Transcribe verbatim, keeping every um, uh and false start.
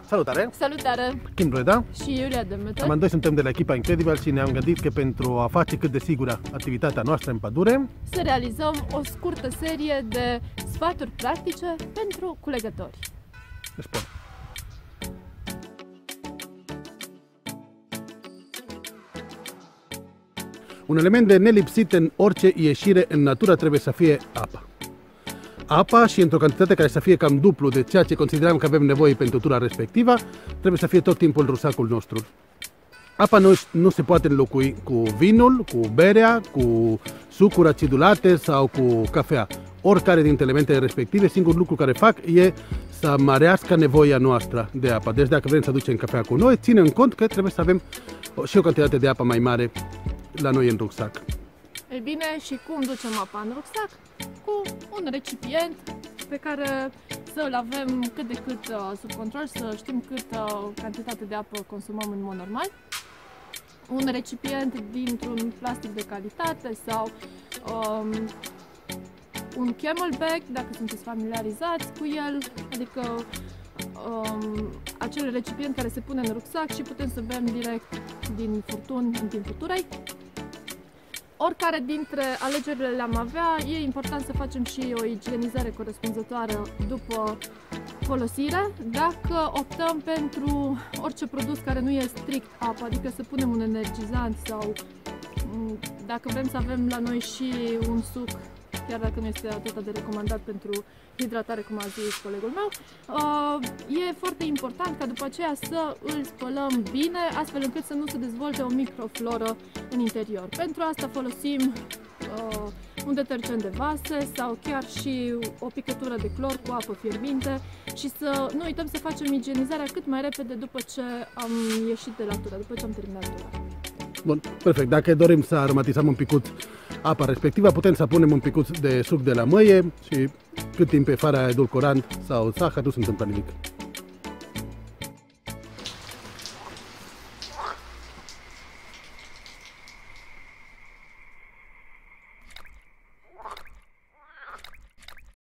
Salutare! Salutare! Kim Breda și Iulia Demeter. Amândoi suntem de la echipa Incredible și ne-am gândit că pentru a face cât de sigură activitatea noastră în pădure, să realizăm o scurtă serie de sfaturi practice pentru culegători. își spun. Un element de nelipsit în orice ieșire în natură trebuie să fie apa. Apa, și într-o cantitate care să fie cam duplu de ceea ce considerăm că avem nevoie pentru tura respectivă, trebuie să fie tot timpul în rusacul nostru. Apa nu, nu se poate înlocui cu vinul, cu berea, cu sucuri acidulate sau cu cafea. Oricare dintre elementele respective, singurul lucru care fac e să mărească nevoia noastră de apă. Deci dacă vrem să ducem cafea cu noi, ținem cont că trebuie să avem și o cantitate de apă mai mare la noi în rucsac. Ei bine, și cum ducem apa în rucsac? Cu un recipient pe care să-l avem cât de cât uh, sub control, să știm câtă cantitate de apă consumăm în mod normal. Un recipient dintr-un plastic de calitate sau um, un camelback, dacă sunteți familiarizați cu el, adică um, acel recipient care se pune în rucsac și putem să bem direct din furtun în timpul turei. Oricare dintre alegerile le-am avea, e important să facem și o igienizare corespunzătoare după folosire. Dacă optăm pentru orice produs care nu e strict apă, adică să punem un energizant sau dacă vrem să avem la noi și un suc, chiar dacă nu este atât de recomandat pentru hidratare, cum a zis colegul meu, e foarte important ca după aceea să îl spălăm bine, astfel încât să nu se dezvolte o microfloră în interior. Pentru asta folosim un detergent de vase sau chiar și o picătură de clor cu apă fierbinte și să nu uităm să facem igienizarea cât mai repede după ce am ieșit de la tură, după ce am terminat tura. Bun, perfect. Dacă dorim să aromatizăm un picuț apa respectivă, putem să punem un picuț de suc de la măie și cât timp e fără edulcorant sau zahăr, nu se întâmplă nimic.